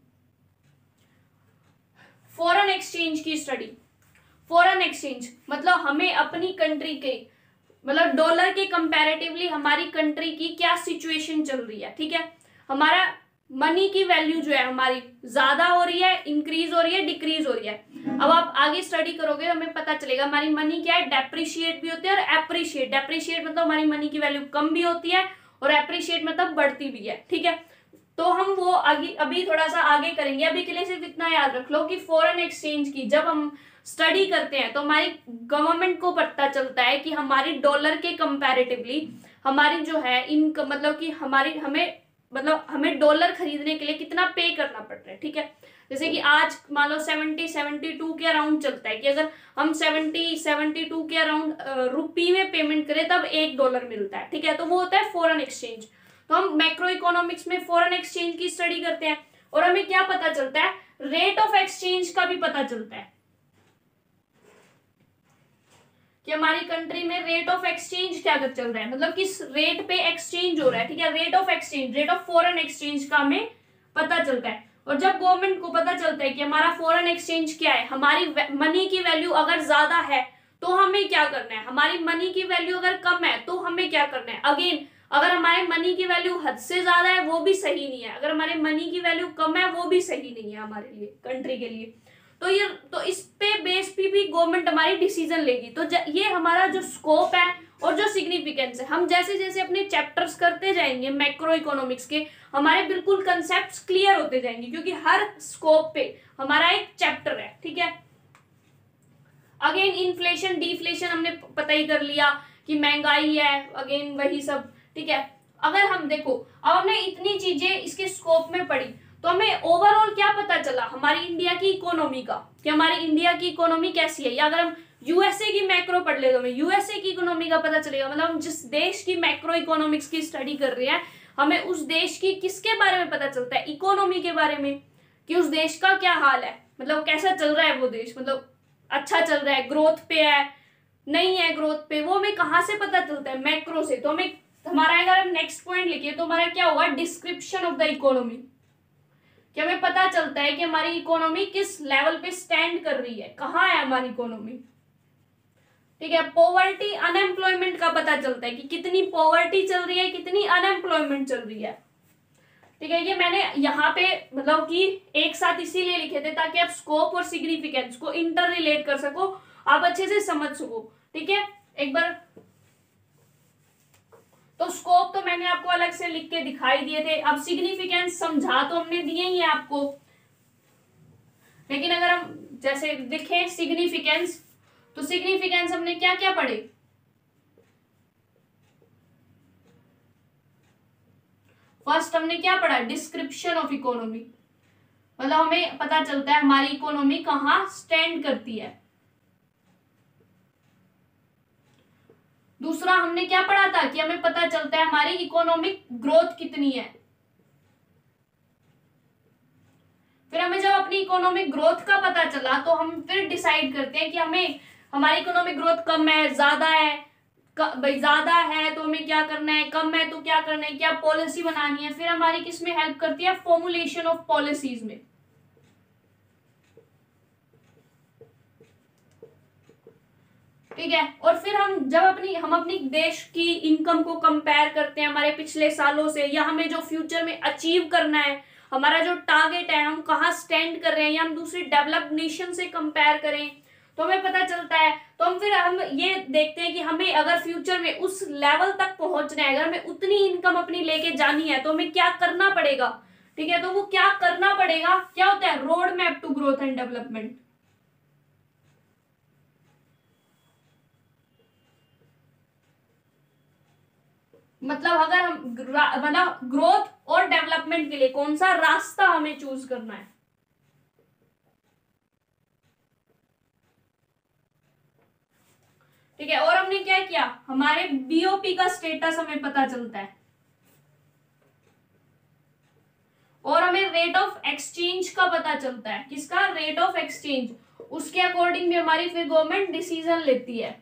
फॉरेन एक्सचेंज की स्टडी। फॉरेन एक्सचेंज मतलब हमें अपनी कंट्री के मतलब डॉलर के कंपैरेटिवली हमारी कंट्री की क्या सिचुएशन चल रही है, ठीक है। हमारा मनी की वैल्यू जो है हमारी ज्यादा हो रही है, इंक्रीज हो रही है, डिक्रीज हो रही है। अब आप आगे स्टडी करोगे हमें पता चलेगा हमारी मनी क्या है, डेप्रिशिएट भी होती है और एप्रिशिएट। डेप्रिशिएट मतलब हमारी मनी की वैल्यू कम भी होती है और एप्रिशिएट मतलब बढ़ती भी है, ठीक है। तो हम वो आगे अभी थोड़ा सा आगे करेंगे। अभी के लिए सिर्फ इतना याद रख लो कि फॉरेन एक्सचेंज की जब हम स्टडी करते हैं तो हमारी गवर्नमेंट को पता चलता है कि हमारी डॉलर के कंपैरेटिवली हमारी जो है इनकम मतलब कि हमें डॉलर खरीदने के लिए कितना पे करना पड़ रहा है, ठीक है। जैसे कि आज मान लो 72 के अराउंड चलता है कि अगर हम 72 के अराउंड रुपी में पेमेंट करें तब $1 मिलता है, ठीक है। तो वो होता है फॉरेन एक्सचेंज। तो हम मैक्रो इकोनॉमिक्स में फॉरेन एक्सचेंज की स्टडी करते हैं और हमें क्या पता चलता है, रेट ऑफ एक्सचेंज का भी पता चलता है कि हमारी कंट्री में रेट ऑफ एक्सचेंज क्या चल रहा है, मतलब किस रेट पे एक्सचेंज हो रहा है, ठीक है। Rate of exchange, rate of foreign exchange का हमें पता चलता है। और जब गवर्नमेंट को पता चलता है कि हमारा फॉरेन एक्सचेंज क्या है, हमारी मनी की वैल्यू अगर ज्यादा है तो हमें क्या करना है, हमारी मनी की वैल्यू अगर कम है तो हमें क्या करना है। अगेन अगर हमारे मनी की वैल्यू हद से ज्यादा है वो भी सही नहीं है, अगर हमारे मनी की वैल्यू कम है वो भी सही नहीं है हमारे लिए, कंट्री के लिए। तो इस पे बेस पे भी गवर्नमेंट हमारी डिसीजन लेगी। तो ये हमारा जो स्कोप है और जो सिग्निफिकेंस है, हम जैसे जैसे अपने चैप्टर्स करते जाएंगे मैक्रो इकोनॉमिक्स के, हमारे बिल्कुल कंसेप्ट क्लियर होते जाएंगे क्योंकि हर स्कोप पे हमारा एक चैप्टर है, ठीक है। अगेन इन्फ्लेशन डिफ्लेशन हमने पता ही कर लिया कि महंगाई है, अगेन वही सब, ठीक है। अगर हम देखो अब हमने इतनी चीजें इसके स्कोप में पढ़ी तो हमें ओवरऑल क्या पता चला हमारी इंडिया की इकोनॉमी का, कि हमारी इंडिया की इकोनॉमी कैसी है। या अगर हम यूएसए की मैक्रो पढ़ ले तो हमें यूएसए की इकोनॉमी का पता चलेगा। मतलब हम जिस देश की मैक्रो इकोनॉमिक्स की स्टडी कर रहे हैं हमें उस देश की किसके बारे में पता चलता है, इकोनॉमी के बारे में, कि उस देश का क्या हाल है, मतलब कैसा चल रहा है वो देश, मतलब अच्छा चल रहा है, ग्रोथ पे है, नहीं है ग्रोथ पे, वो हमें कहाँ से पता चलता है, मैक्रो से। तो हमें हमारा अगर हम नेक्स्ट पॉइंट लिखिए तो हमारा क्या होगा, डिस्क्रिप्शन ऑफ द इकोनॉमी, कि हमें पता चलता है कि हमारी इकोनॉमी किस लेवल पे स्टैंड कर रही है, कहाँ है हमारी इकोनॉमी, ठीक है। पॉवर्टी अनएम्प्लॉयमेंट का पता चलता है कि कितनी पॉवर्टी चल रही है, कितनी अनएम्प्लॉयमेंट चल रही है, ठीक है। ये मैंने यहाँ पे मतलब कि एक साथ इसीलिए लिखे थे ताकि आप स्कोप और सिग्निफिकेंस को इंटर रिलेट कर सको, आप अच्छे से समझ सको, ठीक है। एक बार तो स्कोप तो मैंने आपको अलग से लिख के दिखाई दिए थे, अब सिग्निफिकेंस समझा तो हमने दिए ही है आपको, लेकिन अगर हम जैसे लिखें सिग्निफिकेंस तो सिग्निफिकेंस हमने क्या क्या पढ़े, फर्स्ट हमने क्या पढ़ा, डिस्क्रिप्शन ऑफ इकोनॉमी, मतलब हमें पता चलता है हमारी इकोनॉमी कहाँ स्टैंड करती है। दूसरा हमने क्या पढ़ा था कि हमें पता चलता है हमारी इकोनॉमिक ग्रोथ कितनी है। फिर हमें जब अपनी इकोनॉमिक ग्रोथ का पता चला तो हम फिर डिसाइड करते हैं कि हमें हमारी इकोनॉमिक ग्रोथ कम है, ज्यादा है, भाई ज्यादा है तो हमें क्या करना है, कम है तो क्या करना है, क्या पॉलिसी बनानी है। फिर हमारी किसमें हेल्प करती है, फॉर्मुलेशन ऑफ पॉलिसीज में, ठीक है। और फिर हम अपनी देश की इनकम को कंपेयर करते हैं हमारे पिछले सालों से, या हमें जो फ्यूचर में अचीव करना है, हमारा जो टारगेट है, हम कहाँ स्टैंड कर रहे हैं, या हम दूसरी डेवलप्ड नेशन से कंपेयर करें तो हमें पता चलता है। तो हम ये देखते हैं कि हमें अगर फ्यूचर में उस लेवल तक पहुंचना है, अगर हमें उतनी इनकम अपनी लेके जानी है तो हमें क्या करना पड़ेगा, ठीक है। तो वो क्या करना पड़ेगा, क्या होता है, road map to growth and development. मतलब अगर हम मतलब ग्रोथ और डेवलपमेंट के लिए कौन सा रास्ता हमें चूज करना है, ठीक है। और हमने क्या किया, हमारे बीओपी का स्टेटस हमें पता चलता है और हमें रेट ऑफ एक्सचेंज का पता चलता है। किसका, रेट ऑफ एक्सचेंज। उसके अकॉर्डिंग भी हमारी फिर गवर्नमेंट डिसीजन लेती है।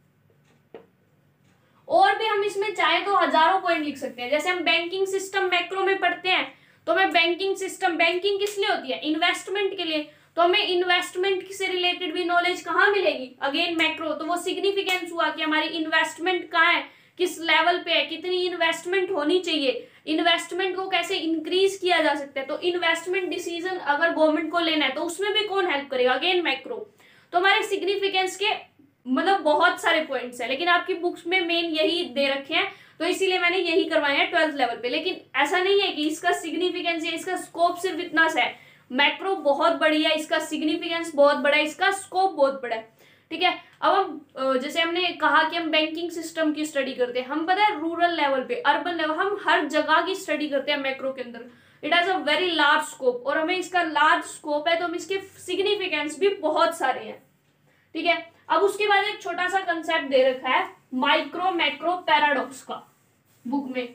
और भी हम इसमें चाहे तो हजारों पॉइंट लिख सकते हैं। जैसे हम बैंकिंग सिस्टम मैक्रो में पढ़ते हैं तो हमें बैंकिंग सिस्टम, बैंकिंग किस लिए होती है, इन्वेस्टमेंट के लिए, तो हमें इन्वेस्टमेंट से रिलेटेड भी नॉलेज कहाँ मिलेगी, अगेन मैक्रो। तो वो सिग्निफिकेंस हुआ कि हमारी इन्वेस्टमेंट कहाँ है, किस लेवल पे है, कितनी इन्वेस्टमेंट होनी चाहिए, इन्वेस्टमेंट को कैसे इंक्रीज किया जा सकता है। तो इन्वेस्टमेंट डिसीजन अगर गवर्नमेंट को लेना है तो उसमें भी कौन हेल्प करेगा, अगेन मैक्रो। तो हमारे सिग्निफिकेंस के मतलब बहुत सारे पॉइंट्स हैं, लेकिन आपकी बुक्स में मेन यही दे रखे हैं तो इसीलिए मैंने यही करवाया है 12th लेवल पे। लेकिन ऐसा नहीं है कि इसका सिग्निफिकेंस या इसका स्कोप सिर्फ इतना सा है। मैक्रो बहुत बड़ी है, इसका सिग्निफिकेंस बहुत बड़ा है, इसका स्कोप बहुत बड़ा है। ठीक है। अब हम जैसे हमने कहा कि हम बैंकिंग सिस्टम की स्टडी करते हैं, हम पता है रूरल लेवल पे, अर्बन लेवल, हम हर जगह की स्टडी करते हैं मैक्रो के अंदर। It has a very large scope और हमें इसका लार्ज स्कोप है तो हम इसके सिग्निफिकेंस भी बहुत सारे हैं। ठीक है। अब उसके बाद एक छोटा सा कंसेप्ट दे रखा है माइक्रो मैक्रो पैराडॉक्स का बुक में।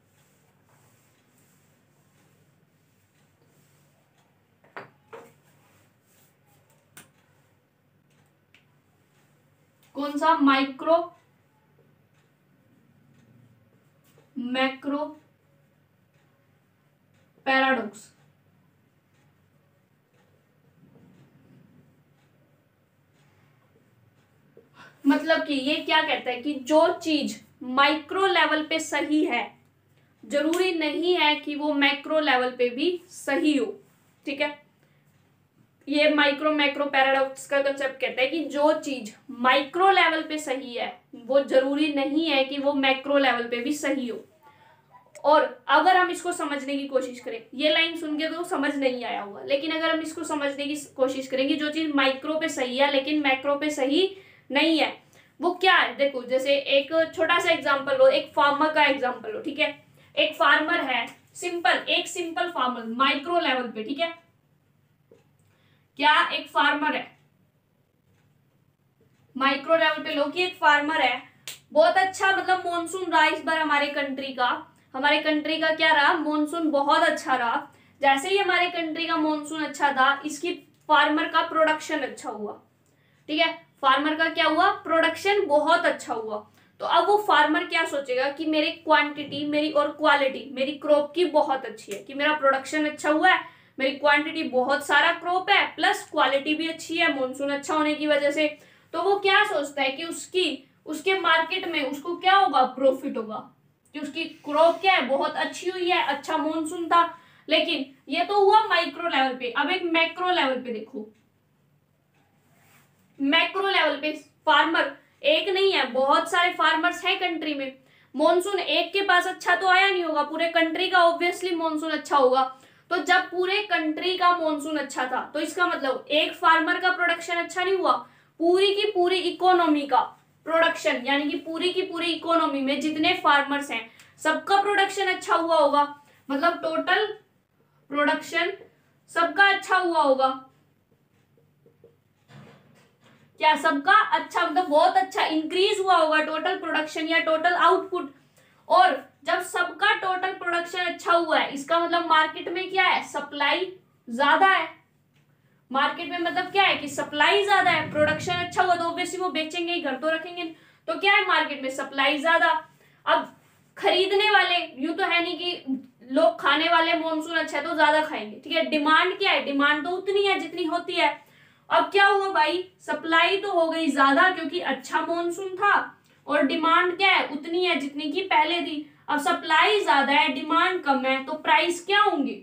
कौन सा, माइक्रो मैक्रो पैराडॉक्स। मतलब कि ये क्या कहता है कि जो चीज माइक्रो लेवल पे सही है जरूरी नहीं है कि वो मैक्रो लेवल पे भी सही हो। ठीक है। ये माइक्रो मैक्रो पैराडॉक्स का कंसेप्ट कहता है कि जो चीज माइक्रो लेवल पे सही है वो जरूरी नहीं है कि वो मैक्रो लेवल पे भी सही हो। और अगर हम इसको समझने की कोशिश करें, ये लाइन सुन के तो समझ नहीं आया होगा, लेकिन अगर हम इसको समझने की कोशिश करेंगे, जो चीज माइक्रो पे सही है लेकिन मैक्रो पे सही नहीं है वो क्या है। देखो जैसे एक छोटा सा एग्जांपल लो, एक फार्मर का एग्जांपल लो। ठीक है। एक फार्मर है, एक सिंपल फार्मर माइक्रो लेवल पे। ठीक है। क्या एक फार्मर है माइक्रो लेवल पे, लो कि एक फार्मर है, बहुत अच्छा मतलब मॉनसून रहा इस बार हमारे कंट्री का क्या रहा, मॉनसून बहुत अच्छा रहा। जैसे ही हमारे कंट्री का मॉनसून अच्छा था, इसकी फार्मर का प्रोडक्शन अच्छा हुआ। ठीक है। फार्मर का क्या हुआ, प्रोडक्शन बहुत अच्छा हुआ। तो अब वो फार्मर क्या सोचेगा कि मेरी क्वांटिटी मेरी और क्वालिटी मेरी क्रॉप की बहुत अच्छी है, कि मेरा प्रोडक्शन अच्छा हुआ है, मेरी क्वांटिटी बहुत सारा क्रॉप है, प्लस क्वालिटी भी अच्छी है मॉनसून अच्छा होने की वजह से। तो वो क्या सोचता है कि उसके मार्केट में उसको क्या होगा, प्रॉफिट होगा, कि उसकी क्रॉप क्या है, बहुत अच्छी हुई है, अच्छा मॉनसून था। लेकिन ये तो हुआ माइक्रो लेवल पे। अब एक मैक्रो लेवल पे देखो, मैक्रो लेवल पे फार्मर एक नहीं है, बहुत सारे फार्मर्स हैं कंट्री में। मॉनसून एक के पास अच्छा तो आया नहीं होगा, पूरे कंट्री का ऑब्वियसली मॉनसून अच्छा होगा। तो जब पूरे कंट्री का मॉनसून अच्छा था तो इसका मतलब एक फार्मर का प्रोडक्शन अच्छा नहीं हुआ, पूरी की पूरी इकोनॉमी का प्रोडक्शन, यानी कि पूरी की पूरी इकोनॉमी में जितने फार्मर्स हैं सबका प्रोडक्शन अच्छा हुआ होगा। मतलब टोटल प्रोडक्शन सबका अच्छा हुआ होगा। क्या सबका अच्छा, मतलब बहुत अच्छा इंक्रीज हुआ होगा टोटल प्रोडक्शन या टोटल आउटपुट। और जब सबका टोटल प्रोडक्शन अच्छा हुआ है इसका मतलब मार्केट में क्या है, सप्लाई ज्यादा है। मार्केट में मतलब क्या है कि सप्लाई ज्यादा है, प्रोडक्शन अच्छा हुआ तो ऑब्वियसली वो बेचेंगे, घर तो रखेंगे। तो क्या है, मार्केट में सप्लाई ज्यादा। अब खरीदने वाले, यूं तो है नहीं कि लोग खाने वाले मॉनसून अच्छा है तो ज्यादा खाएंगे। ठीक है। डिमांड क्या है, डिमांड तो उतनी है जितनी होती है। अब क्या हुआ भाई, सप्लाई तो हो गई ज्यादा क्योंकि अच्छा मॉनसून था, और डिमांड क्या है, उतनी है जितनी की पहले थी। अब सप्लाई ज्यादा है डिमांड कम है तो प्राइस क्या होंगे,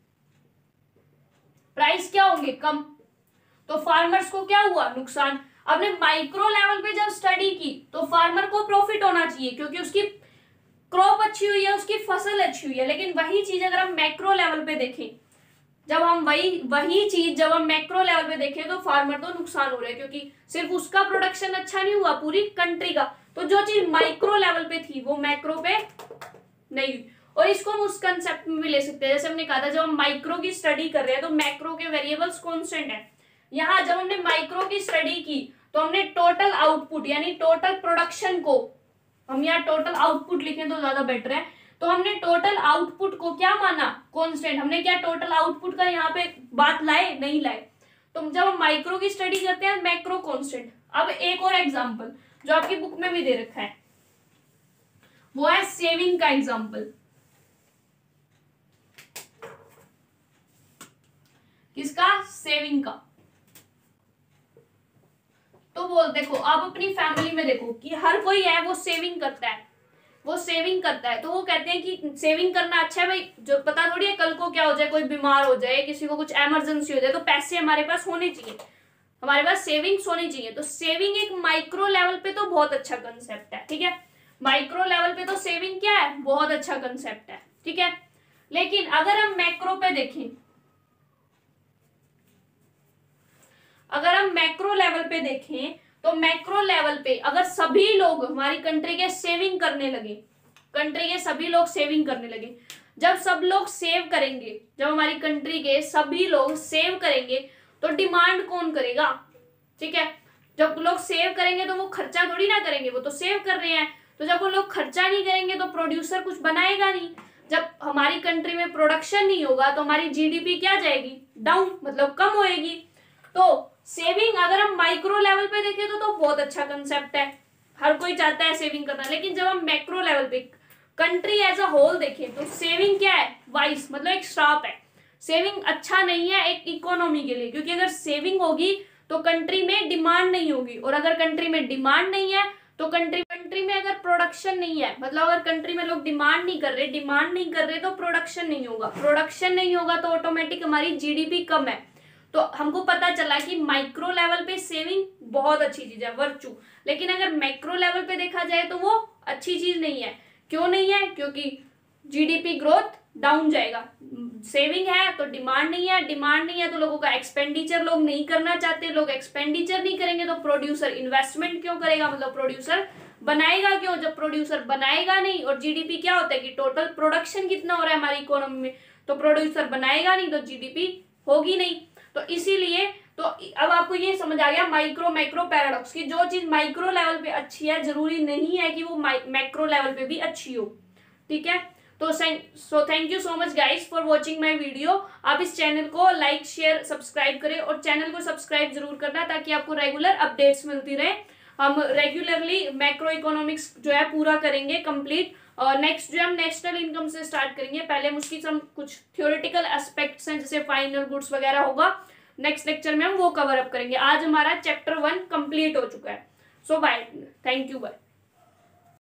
कम। तो फार्मर्स को क्या हुआ, नुकसान। अब ने माइक्रो लेवल पे जब स्टडी की तो फार्मर को प्रॉफिट होना चाहिए क्योंकि उसकी क्रॉप अच्छी हुई है, उसकी फसल अच्छी हुई है। लेकिन वही चीज अगर हम मैक्रो लेवल पे देखें, जब हम वही चीज जब हम मैक्रो लेवल पे देखें तो फार्मर तो नुकसान हो रहा है क्योंकि सिर्फ उसका प्रोडक्शन अच्छा नहीं हुआ, पूरी कंट्री का। तो जो चीज माइक्रो लेवल पे थी वो मैक्रो पे नहीं हुई। और इसको हम उस कंसेप्ट में भी ले सकते हैं, जैसे हमने कहा था जब हम माइक्रो की स्टडी कर रहे हैं तो मैक्रो के वेरिएबल्स कॉन्स्टेंट है। यहाँ जब हमने माइक्रो की स्टडी की तो हमने टोटल आउटपुट यानी टोटल प्रोडक्शन को, हम यहाँ टोटल आउटपुट लिखें तो ज्यादा बेटर है, तो हमने टोटल आउटपुट को क्या माना, कांस्टेंट। हमने क्या टोटल आउटपुट का यहाँ पे बात लाए, नहीं लाए। तो जब हम माइक्रो की स्टडी करते हैं मैक्रो कांस्टेंट। अब एक और एग्जांपल जो आपकी बुक में भी दे रखा है वो है सेविंग का एग्जांपल। किसका, सेविंग का। तो बोल देखो आप अपनी फैमिली में देखो कि हर कोई है वो सेविंग करता है, वो सेविंग करता है। तो वो कहते हैं कि सेविंग करना अच्छा है भाई, जो पता थोड़ी है कल को क्या हो जाए, कोई बीमार हो जाए, किसी को कुछ इमरजेंसी हो जाए, तो पैसे हमारे पास होने चाहिए, हमारे पास सेविंग्स होनी चाहिए। तो सेविंग एक माइक्रो लेवल पे तो बहुत अच्छा कंसेप्ट है, ठीक है। माइक्रो लेवल पे तो सेविंग क्या है, बहुत अच्छा कंसेप्ट है, ठीक है। लेकिन अगर हम मैक्रो पे देखें, अगर हम मैक्रो लेवल पे देखें तो मैक्रो लेवल पे अगर सभी लोग हमारी कंट्री के सेविंग करने लगे, कंट्री के सभी लोग सेविंग करने लगे, जब सब लोग सेव करेंगे, जब हमारी कंट्री के सभी लोग सेव करेंगे तो डिमांड कौन करेगा, ठीक है। जब लोग सेव करेंगे तो वो खर्चा थोड़ी ना करेंगे, वो तो सेव कर रहे हैं। तो जब वो लोग खर्चा नहीं करेंगे तो प्रोड्यूसर कुछ बनाएगा नहीं। जब हमारी कंट्री में प्रोडक्शन नहीं होगा तो हमारी जीडीपी क्या जाएगी, डाउन, मतलब कम होएगी। तो सेविंग अगर हम माइक्रो लेवल पे देखें तो बहुत अच्छा कंसेप्ट है, हर कोई चाहता है सेविंग करना। लेकिन जब हम मैक्रो लेवल पे कंट्री एज अ होल देखें तो सेविंग क्या है, वाइस, मतलब एक श्राप है। सेविंग अच्छा नहीं है एक इकोनॉमी के लिए, क्योंकि अगर सेविंग होगी तो कंट्री में डिमांड नहीं होगी, और अगर कंट्री में डिमांड नहीं है तो कंट्री में अगर प्रोडक्शन नहीं है, मतलब अगर कंट्री में लोग डिमांड नहीं कर रहे तो प्रोडक्शन नहीं होगा, प्रोडक्शन नहीं होगा तो ऑटोमेटिक हमारी जीडीपी कम है। तो हमको पता चला कि माइक्रो लेवल पे सेविंग बहुत अच्छी चीज है, वर्चू। लेकिन अगर मैक्रो लेवल पे देखा जाए तो वो अच्छी चीज नहीं है। क्यों नहीं है, क्योंकि जीडीपी ग्रोथ डाउन जाएगा। सेविंग है तो डिमांड नहीं है, डिमांड नहीं है तो लोगों का एक्सपेंडिचर लोग नहीं करना चाहते, लोग एक्सपेंडिचर नहीं करेंगे तो प्रोड्यूसर इन्वेस्टमेंट क्यों करेगा, मतलब प्रोड्यूसर बनाएगा क्यों। जब प्रोड्यूसर बनाएगा नहीं, और जीडीपी क्या होता है कि टोटल प्रोडक्शन कितना हो रहा है हमारी इकोनॉमी में, तो प्रोड्यूसर बनाएगा नहीं तो जीडीपी होगी नहीं। तो इसीलिए तो अब आपको ये समझ आ गया माइक्रो मैक्रो पैराडॉक्स की, जो चीज माइक्रो लेवल पे अच्छी है जरूरी नहीं है कि वो मैक्रो लेवल पे भी अच्छी हो, ठीक है। तो thank you so much guys for watching my video. आप इस चैनल को लाइक शेयर सब्सक्राइब करें, और चैनल को सब्सक्राइब जरूर करना ताकि आपको रेगुलर अपडेट्स मिलती रहे। हम रेगुलरली मैक्रो इकोनॉमिक्स जो है पूरा करेंगे कंप्लीट। नेक्स्ट जो हम नेशनल इनकम से स्टार्ट करेंगे, पहले उसकी some कुछ थ्योरेटिकल एस्पेक्ट्स हैं जैसे फाइनल गुड्स वगैरह होगा, नेक्स्ट लेक्चर में हम वो कवर अप करेंगे। आज हमारा चैप्टर 1 कंप्लीट हो चुका है। So bye, thank you, bye.